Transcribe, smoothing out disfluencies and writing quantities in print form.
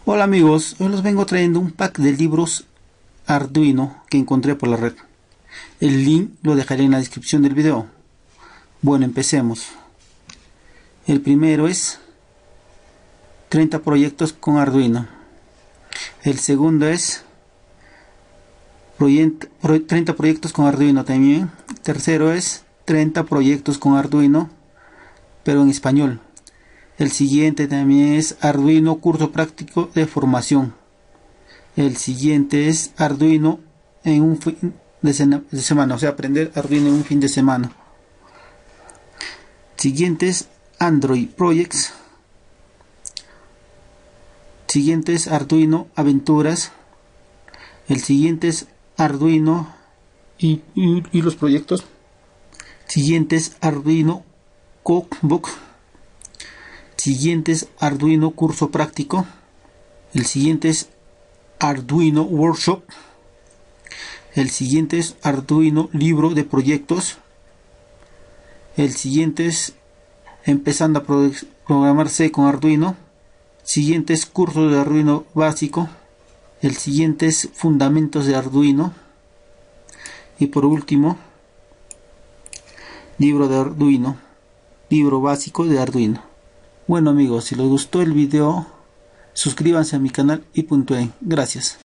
Hola amigos, hoy les vengo trayendo un pack de libros Arduino que encontré por la red. El link lo dejaré en la descripción del video. Bueno, empecemos. El primero es 30 proyectos con Arduino. El segundo es 30 proyectos con Arduino también. El tercero es 30 proyectos con Arduino, pero en español. El siguiente también es Arduino curso práctico de formación. El siguiente es Arduino en un fin de semana, o sea, aprender Arduino en un fin de semana. Siguiente es Android Projects. Siguiente es Arduino Aventuras. El siguiente es Arduino y los proyectos. Siguiente es Arduino Cookbook. Siguiente es Arduino curso práctico. El siguiente es Arduino Workshop. El siguiente es Arduino libro de proyectos. El siguiente es empezando a programar C con Arduino. Siguiente es curso de Arduino básico. El siguiente es fundamentos de Arduino. Y por último, libro de Arduino, libro básico de Arduino. Bueno amigos, si les gustó el video, suscríbanse a mi canal y puntúen. Gracias.